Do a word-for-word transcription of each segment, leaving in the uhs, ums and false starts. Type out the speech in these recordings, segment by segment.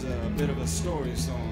is a bit of a story song.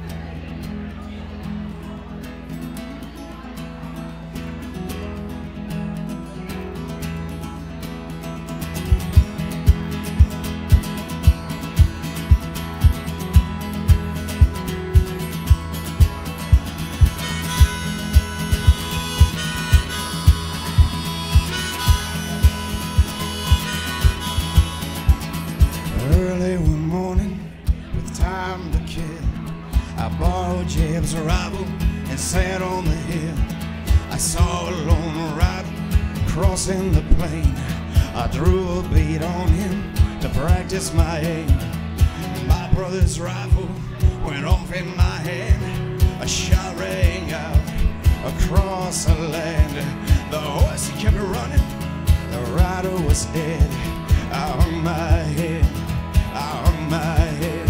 Early one morning, with time to kill, I borrowed Jeb's rifle and sat on the hill. I saw a lone rider crossing the plain. I drew a bead on him to practice my aim. My brother's rifle went off in my hand. A shot rang out across the land. The horse kept running, the rider was dead. I hung my head, I hung my head.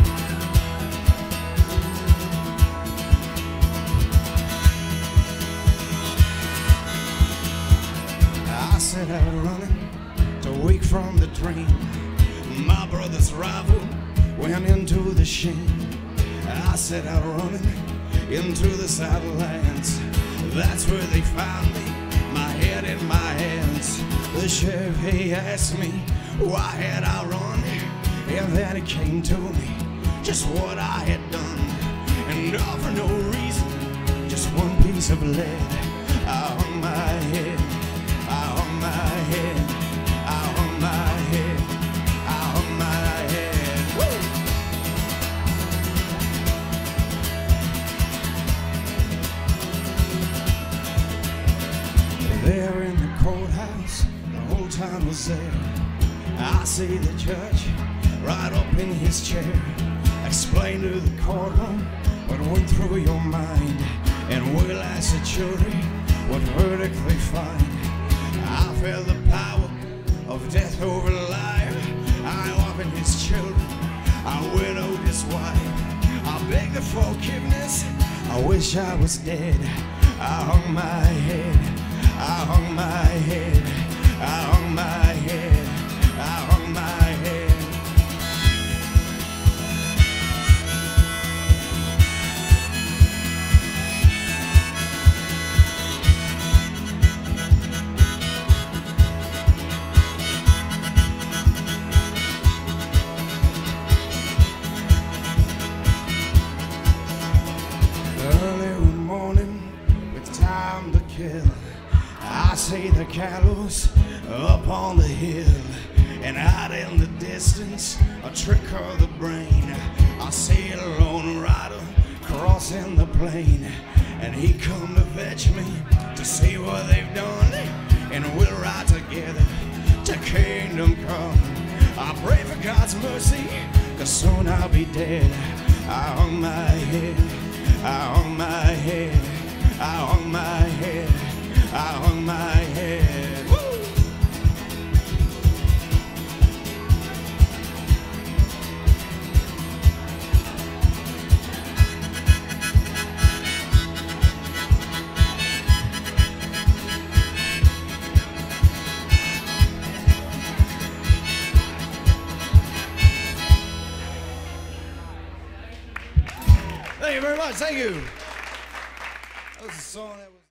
I set out running to wake from the dream. My brother's rifle went into the shin. I set out running into the Southlands. That's where they found me, my head in my hands. The sheriff, he asked me why had I run, and then it came to me just what I had done. And all for no reason, just one piece of lead. I hung my head, I hung my head, I hung my head, I hung my head. Woo! There in the courthouse, the whole town was there. I see the judge right up in his chair. Explain to the courtroom what went through your mind, and we'll ask the jury what verdict they find. I felt the power of death over life. I orphaned his children, I widowed his wife. I begged for forgiveness, I wish I was dead. I hung my head, I hung my head, I hung my head, I hung my head. Early one morning, with time to kill, I see the gallows up on the hill, and out in the distance, a trick of the brain. I see a lone rider crossing the plain, and he come to fetch me to see what they've done, and we'll ride together to kingdom come. I pray for God's mercy, cause soon I'll be dead. I hung my head, I hung my head, I hung my head, I hung my head. Woo! Thank you very much. Thank you. That was a song that was